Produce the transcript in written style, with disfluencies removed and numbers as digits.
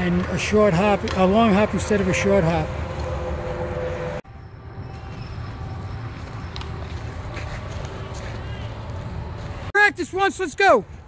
and a short hop, a long hop instead of a short hop. Practice once, let's go.